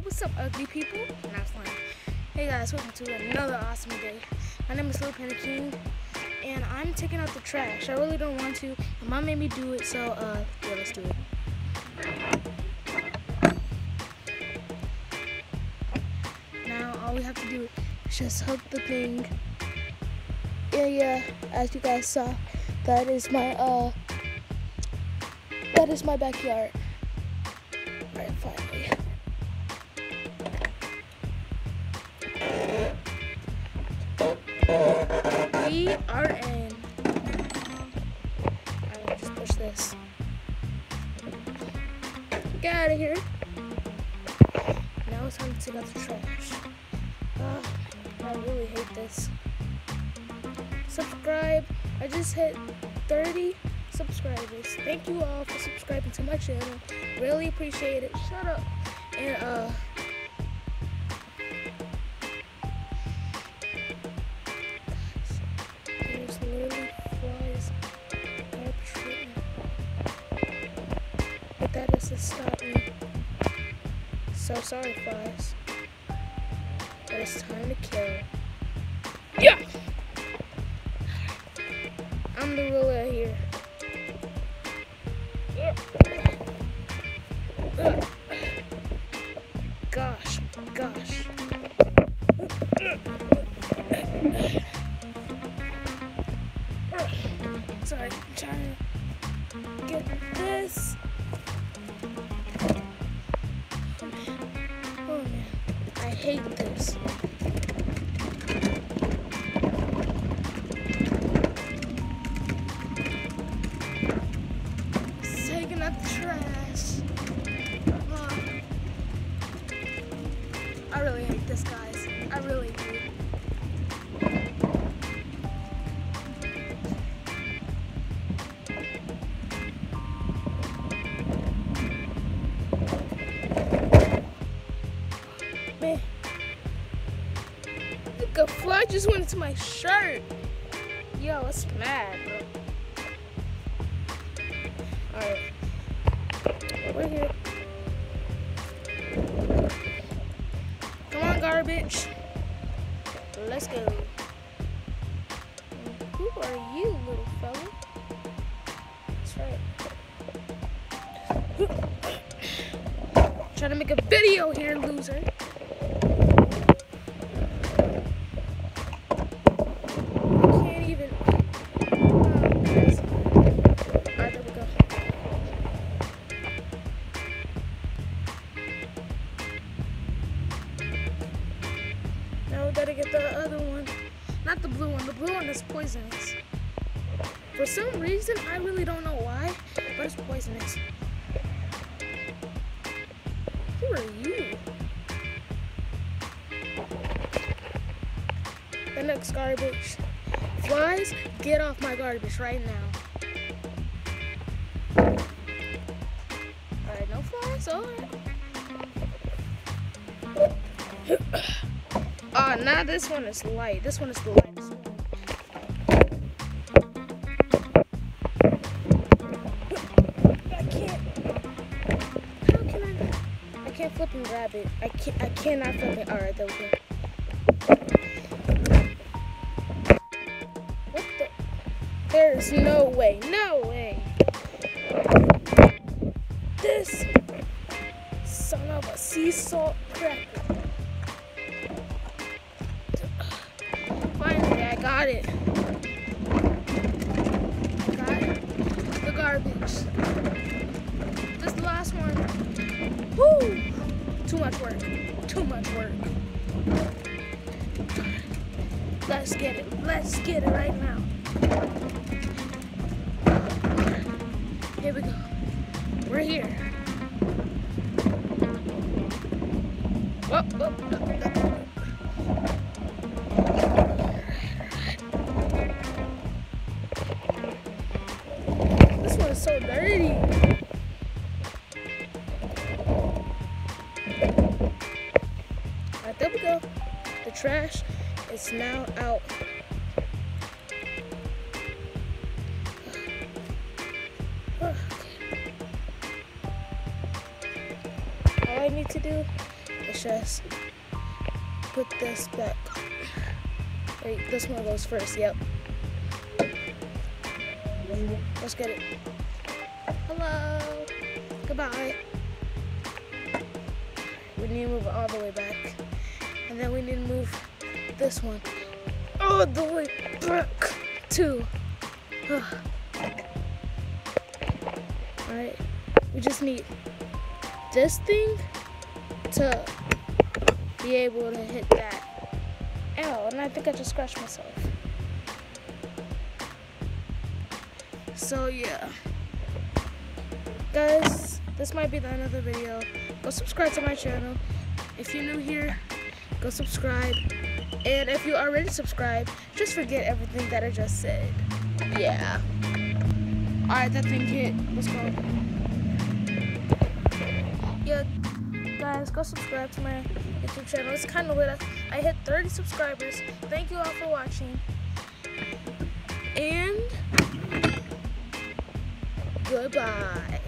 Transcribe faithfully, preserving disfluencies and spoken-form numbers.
What's up, ugly people? Not fun. Hey guys, welcome to another awesome day. My name is Little Panda King, and I'm taking out the trash. I really don't want to, and Mom made me do it, so uh, yeah, let's do it. Now all we have to do is just hook the thing. Yeah, yeah. As you guys saw, that is my uh, that is my backyard. All right, finally. We are in. Alright, just push this. Get out of here. Now it's time to take out the trash. Oh, I really hate this. Subscribe. I just hit thirty subscribers. Thank you all for subscribing to my channel. Really appreciate it. Shut up. And uh. Literally flies garbage right now. But that doesn't stop me. So sorry, flies. But it's time to kill. Yeah! I'm the ruler here. Yeah. Gosh, gosh. Sorry, I'm trying to get this. Oh man. Oh man. I hate this. Taking out the trash. Oh. I really hate this, guys. I really do. Man, look, a fly just went into my shirt. Yo, it's mad, bro. Alright, we're here. Come on, garbage. Let's go. Who are you, little fella? That's right. Trying to make a video here, loser. Can't even. Oh, guys. Alright, there we go. Now we gotta get the other one. Not the blue one. The blue one is poisonous. For some reason, I really don't know why, but it's poisonous. Who are you? The next garbage. Flies, get off my garbage right now. Alright, no flies, alright. Ah, uh, now this one is light. This one is the lightest one. I can't flip and grab it. I can't. I cannot flip it. All right, there we go. What the? There's no way. No way. This son of a sea salt cracker. Finally, I got it. Got it. The garbage. This is the last one. Woo! Too much work. Too much work. Let's get it. Let's get it right now. Here we go. We're here. Whoa, whoa, whoa, whoa. This one is so dirty. Alright, there we go. The trash is now out. All I need to do Let's just put this back. Wait, this one goes first, yep. Let's get it. Hello. Goodbye. We need to move it all the way back. And then we need to move this one all the way back too. Alright, we just need this thing to be able to hit that. Ow, and I think I just scratched myself. So yeah. Guys, this might be the end of the video. Go subscribe to my channel. If you're new here, go subscribe. And if you already subscribed, just forget everything that I just said. Yeah. Alright, that thing hit. Let's go. Yeah, guys, go subscribe to my YouTube channel. It's kind of lit. I hit thirty subscribers. Thank you all for watching. And goodbye.